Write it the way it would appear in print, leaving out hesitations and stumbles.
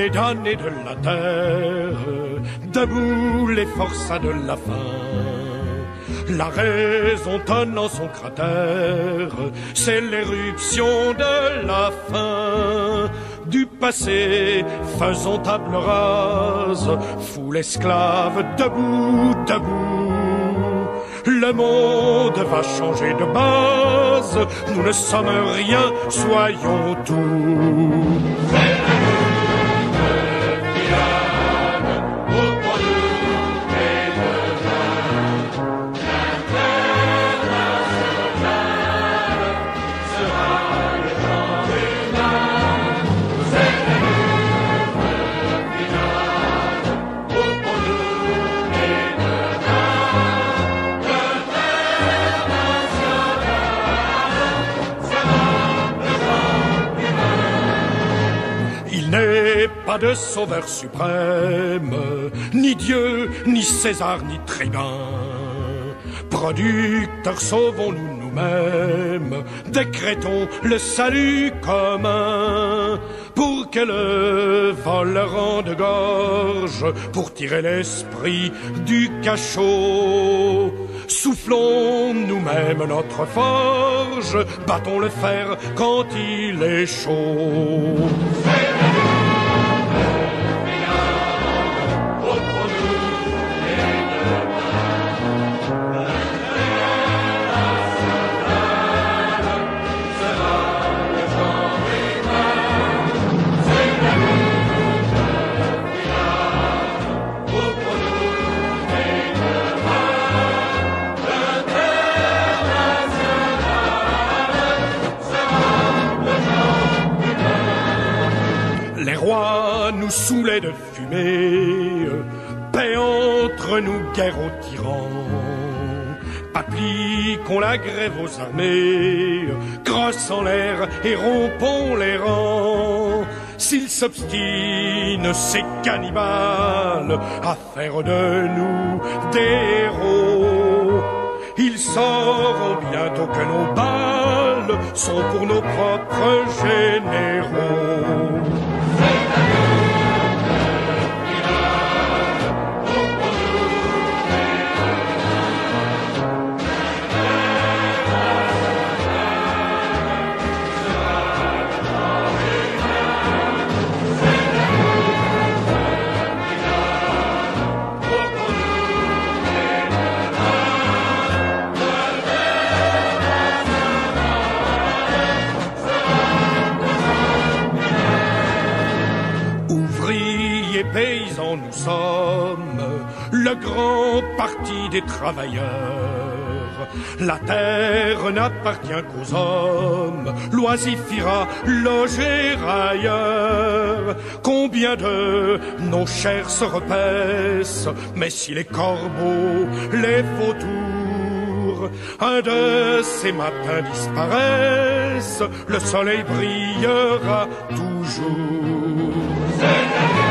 les damnés de la terre, debout les forçats de la faim. La raison tonne en son cratère, c'est l'éruption de la fin. Du passé, faisons table rase, foule esclave, debout, debout. Le monde va changer de base, nous ne sommes rien, soyons tout. Pas de sauveur suprême, ni Dieu, ni César, ni tribun. Producteurs, sauvons-nous nous-mêmes, décrétons le salut commun. Pour que le vol rende gorge, pour tirer l'esprit du cachot. Soufflons nous-mêmes notre forge, battons le fer quand il est chaud. Les rois nous saoulaient de fumée, paix entre nous, guerre aux tyrans. Appliquons la grève aux armées, crosse en l'air et rompons les rangs. S'ils s'obstinent, ces cannibales, à faire de nous des héros, ils sauront bientôt que nos balles sont pour nos propres généraux. Paysans nous sommes, le grand parti des travailleurs. La terre n'appartient qu'aux hommes, l'oisifira loger ailleurs. Combien de nos chairs se repaissent, mais si les corbeaux, les vautours, un de ces matins disparaissent, le soleil brillera toujours.